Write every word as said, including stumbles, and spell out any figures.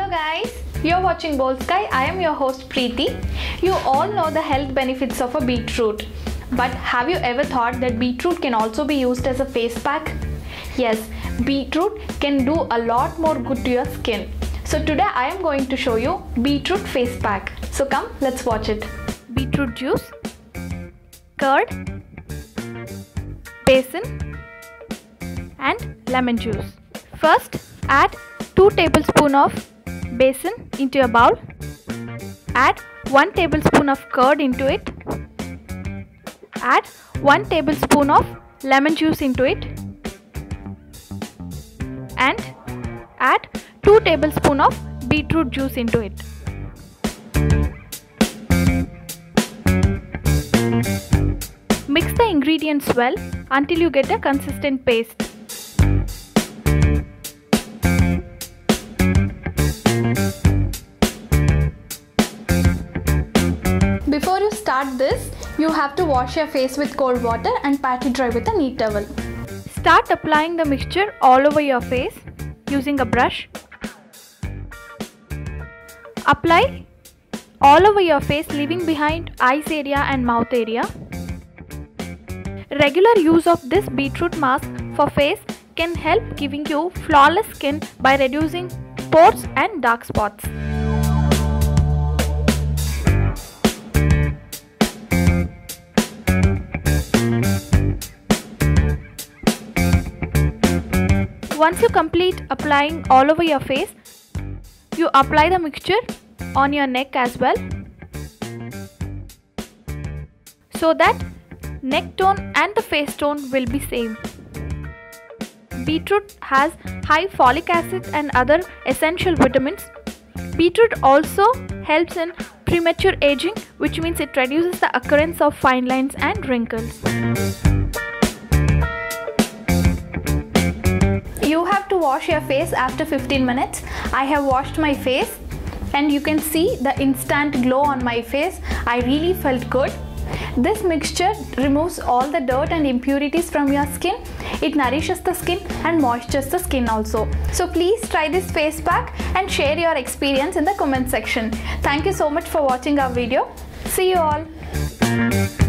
Hello guys, you're watching Boldsky. I am your host Preeti. You all know the health benefits of a beetroot. But have you ever thought that beetroot can also be used as a face pack? Yes, beetroot can do a lot more good to your skin. So today I am going to show you beetroot face pack. So come, let's watch it. Beetroot juice, curd, basin and lemon juice. First, add two tablespoons of basin into a bowl. Add one tablespoon of curd into it. Add one tablespoon of lemon juice into it. And add two tablespoons of beetroot juice into it. Mix the ingredients well until you get a consistent paste. Before you start this, you have to wash your face with cold water and pat it dry with a neat towel. Start applying the mixture all over your face using a brush. Apply all over your face, leaving behind eyes area and mouth area. Regular use of this beetroot mask for face can help giving you flawless skin by reducing pores and dark spots. Once you complete applying all over your face, you apply the mixture on your neck as well, so that neck tone and the face tone will be same. Beetroot has high folic acid and other essential vitamins. Beetroot also helps in premature aging, which means it reduces the occurrence of fine lines and wrinkles. You have to wash your face after fifteen minutes. I have washed my face and you can see the instant glow on my face. I really felt good. This mixture removes all the dirt and impurities from your skin. It nourishes the skin and moisturizes the skin also. So please try this face pack and share your experience in the comment section. Thank you so much for watching our video. See you all.